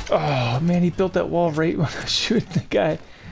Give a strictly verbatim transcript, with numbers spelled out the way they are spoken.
Oh man, he built that wall right when I was shooting the guy.